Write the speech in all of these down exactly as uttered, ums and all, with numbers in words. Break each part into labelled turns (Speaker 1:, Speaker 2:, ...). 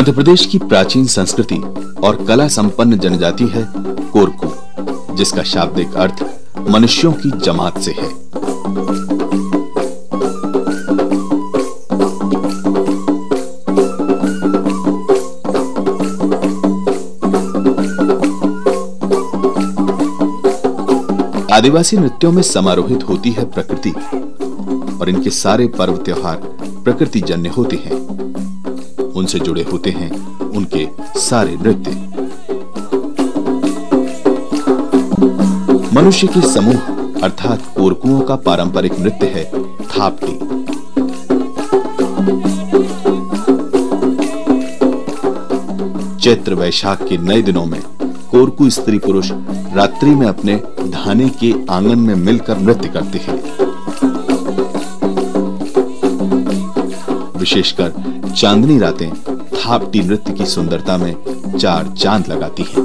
Speaker 1: मध्य प्रदेश की प्राचीन संस्कृति और कला संपन्न जनजाति है कोरकू, जिसका शाब्दिक अर्थ मनुष्यों की जमात से है। आदिवासी नृत्यों में समारोहित होती है प्रकृति और इनके सारे पर्व त्योहार प्रकृति जन्य होते हैं। उनसे जुड़े होते हैं उनके सारे नृत्य। मनुष्य के समूह अर्थात कोरकुओं का पारंपरिक नृत्य है थापटी। चैत्र वैशाख के नए दिनों में कोरकू स्त्री पुरुष रात्रि में अपने धाने के आंगन में मिलकर नृत्य करते हैं। विशेषकर चांदनी रातें थापटी नृत्य की सुंदरता में चार चांद लगाती हैं।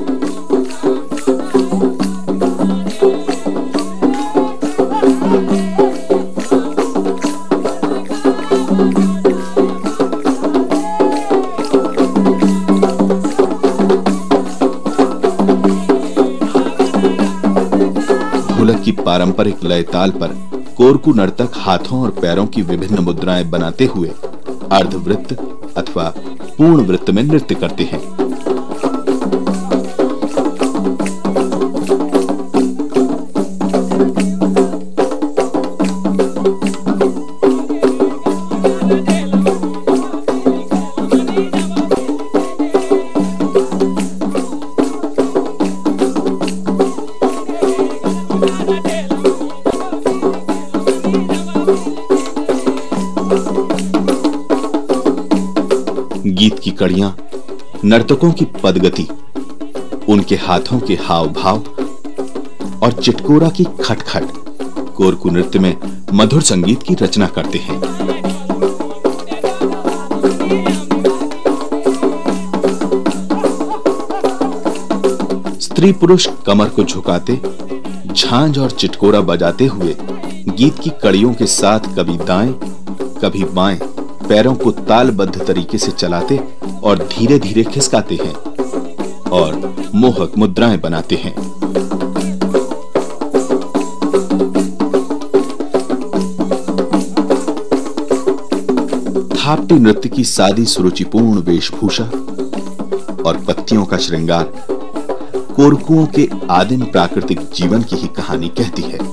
Speaker 1: ढोलक की पारंपरिक लय ताल पर कोरकू नर्तक हाथों और पैरों की विभिन्न मुद्राएं बनाते हुए अर्धवृत्त अथवा पूर्ण वृत्त में नृत्य करते हैं। गीत की कड़ियां, नर्तकों की पदगति, उनके हाथों के हाव भाव और चिटकोरा की खटखट कोरकू नृत्य में मधुर संगीत की रचना करते हैं। स्त्री पुरुष कमर को झुकाते, झांझ और चिटकोरा बजाते हुए गीत की कड़ियों के साथ कभी दाएं कभी बाएं पैरों को तालबद्ध तरीके से चलाते और धीरे-धीरे खिसकाते हैं और मोहक मुद्राएं बनाते हैं। थापटी नृत्य की सादी सुरुचिपूर्ण वेशभूषा और पत्तियों का श्रृंगार कोरकुओं के आदिम प्राकृतिक जीवन की ही कहानी कहती है।